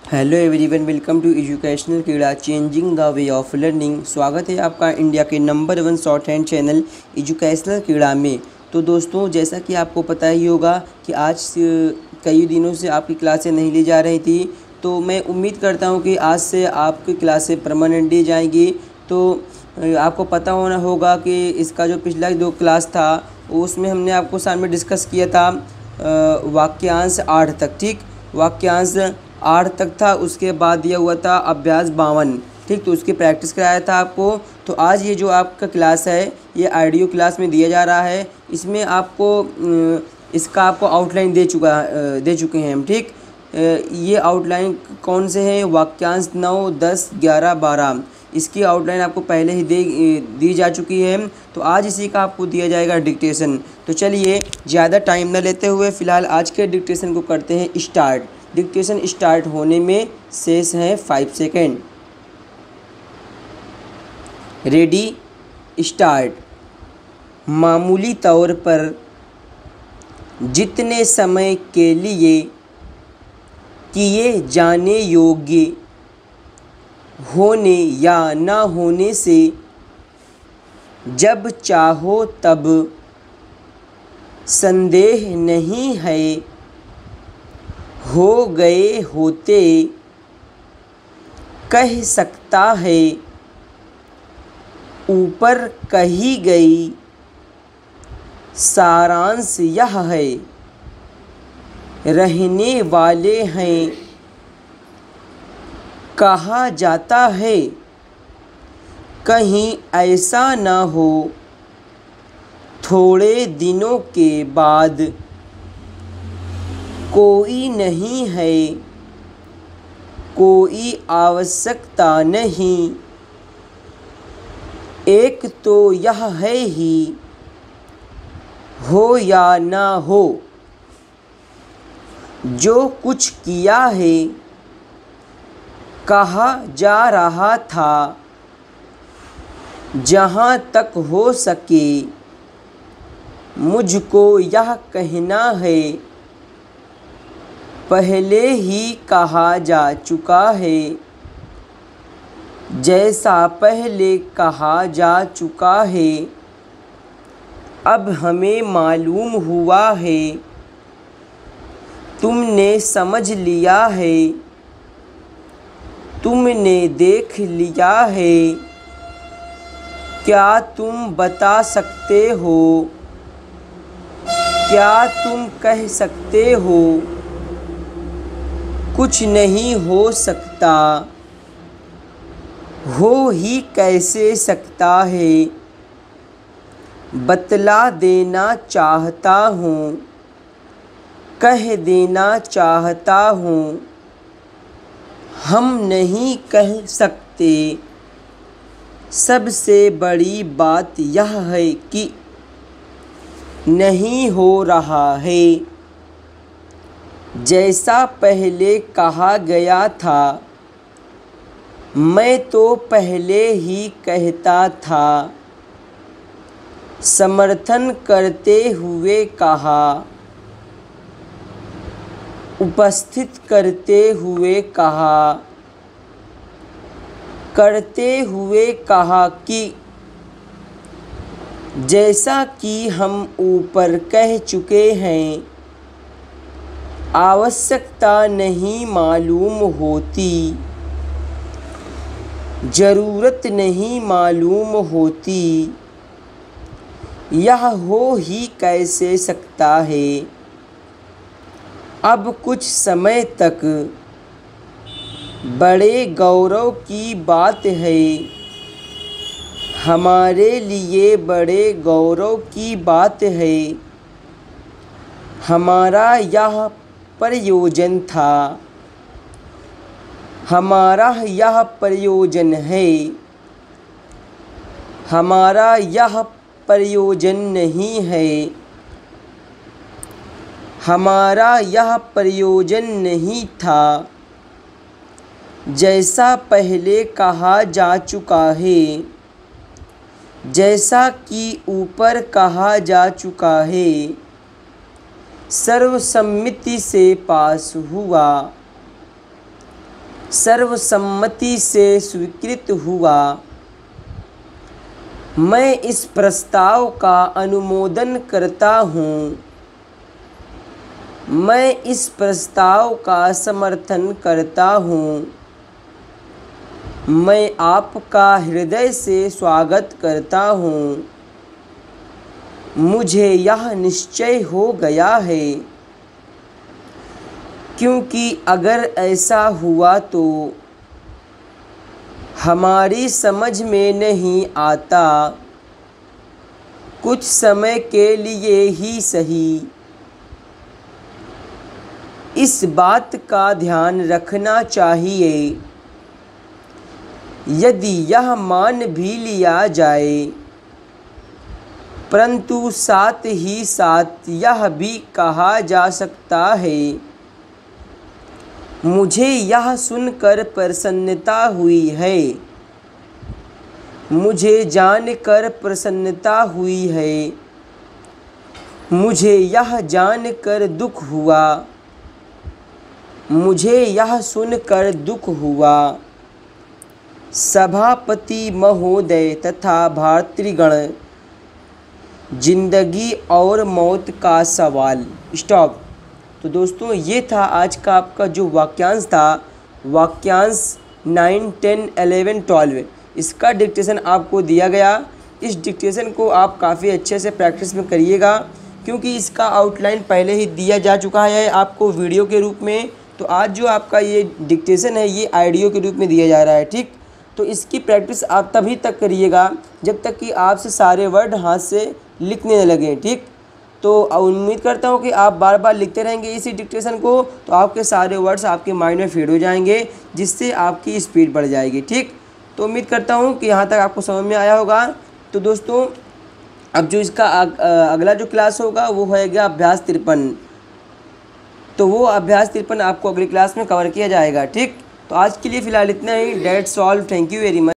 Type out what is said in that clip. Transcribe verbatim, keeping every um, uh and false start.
Hello everyone, welcome to educational Keeda changing the way of learning. स्वागत है आपका India के number one short hand channel educational Keeda में। तो दोस्तों, जैसा कि आपको पता ही होगा कि आज कई दिनों से आपकी क्लासें नहीं ली जा रही थी, तो मैं उम्मीद करता हूं कि आज से आपकी क्लासें परमानेंटली जाएंगी। तो आपको पता होना होगा कि इसका जो पिछला जो क्लास था उसमें हमने आपको सामने डिस्कस किया था वाक्यांश आठ तक। ठीक, वाक्यांश आठ तक था। उसके बाद दिया हुआ था अभ्यास बावन। ठीक, तो उसकी प्रैक्टिस कराया था आपको। तो आज ये जो आपका क्लास है ये ऑडियो क्लास में दिया जा रहा है। इसमें आपको इसका आपको आउटलाइन दे चुका दे चुके हैं हम। ठीक, ये आउटलाइन कौन से हैं? वाक्यांश नौ, दस, ग्यारह, बारह। इसकी आउटलाइन आपको पहले ही दे दी जा चुकी है। तो आज इसी का आपको दिया जाएगा डिक्टेशन। तो चलिए ज़्यादा टाइम न लेते हुए फ़िलहाल आज के डिक्टेशन को करते हैं स्टार्ट। डिक्टेशन स्टार्ट होने में शेष है फाइव सेकेंड। Ready, start. मामूली तौर पर जितने समय के लिए किए जाने योग्य होने या ना होने से जब चाहो तब संदेह नहीं है हो गए होते कह सकता है। ऊपर कही गई सारांश यह है, रहने वाले हैं। कहा जाता है कहीं ऐसा ना हो थोड़े दिनों के बाद कोई नहीं है, कोई आवश्यकता नहीं। एक तो यह है ही हो या ना हो, जो कुछ किया है कहा जा रहा था। जहाँ तक हो सके मुझको यह कहना है, पहले ही कहा जा चुका है। जैसा पहले कहा जा चुका है अब हमें मालूम हुआ है, तुमने समझ लिया है, तुमने देख लिया है। क्या तुम बता सकते हो? क्या तुम कह सकते हो? कुछ नहीं हो सकता, हो ही कैसे सकता है। बतला देना चाहता हूँ, कह देना चाहता हूँ। हम नहीं कह सकते। सबसे बड़ी बात यह है कि नहीं हो रहा है। जैसा पहले कहा गया था, मैं तो पहले ही कहता था। समर्थन करते हुए कहा, उपस्थित करते हुए कहा, करते हुए कहा कि जैसा कि हम ऊपर कह चुके हैं, आवश्यकता नहीं मालूम होती, ज़रूरत नहीं मालूम होती। यह हो ही कैसे सकता है। अब कुछ समय तक बड़े गौरव की बात है, हमारे लिए बड़े गौरव की बात है। हमारा यह प्रयोजन था, हमारा यह प्रयोजन है। हमारा यह प्रयोजन नहीं है, हमारा यह प्रयोजन नहीं था। जैसा पहले कहा जा चुका है, जैसा कि ऊपर कहा जा चुका है, सर्वसम्मति से पास हुआ। सर्वसम्मति से स्वीकृत हुआ। मैं इस प्रस्ताव का अनुमोदन करता हूँ। मैं इस प्रस्ताव का समर्थन करता हूँ। मैं आपका हृदय से स्वागत करता हूँ। मुझे यह निश्चय हो गया है, क्योंकि अगर ऐसा हुआ तो हमारी समझ में नहीं आता, कुछ समय के लिए ही सही, इस बात का ध्यान रखना चाहिए। यदि यह मान भी लिया जाए, परंतु साथ ही साथ यह भी कहा जा सकता है, मुझे यह सुनकर प्रसन्नता हुई है। मुझे जानकर प्रसन्नता हुई है। मुझे यह जानकर दुख हुआ। मुझे यह सुनकर दुख हुआ। सभापति महोदय तथा भातृगण, जिंदगी और मौत का सवाल। स्टॉप। तो दोस्तों ये था आज का आपका जो वाक्यांश था, वाक्यांश नाइन टेन एलेवन ट्वेल्व। इसका डिक्टेशन आपको दिया गया। इस डिक्टेशन को आप काफ़ी अच्छे से प्रैक्टिस में करिएगा, क्योंकि इसका आउटलाइन पहले ही दिया जा चुका है आपको वीडियो के रूप में। तो आज जो आपका ये डिक्टेशन है ये ऑडियो के रूप में दिया जा रहा है, ठीक। तो इसकी प्रैक्टिस आप तभी तक करिएगा जब तक कि आपसे सारे वर्ड हाथ से लिखने लगे, ठीक। तो उम्मीद करता हूँ कि आप बार बार लिखते रहेंगे इसी डिक्टेशन को, तो आपके सारे वर्ड्स आपके माइंड में फीड हो जाएंगे, जिससे आपकी स्पीड बढ़ जाएगी, ठीक। तो उम्मीद करता हूँ कि यहाँ तक आपको समझ में आया होगा। तो दोस्तों अब जो इसका अगला जो क्लास होगा वो होएगा अभ्यास तिरपन। तो वो अभ्यास तिरपन आपको अगली क्लास में कवर किया जाएगा, ठीक। तो आज के लिए फ़िलहाल इतना ही। That's all. Thank you very much.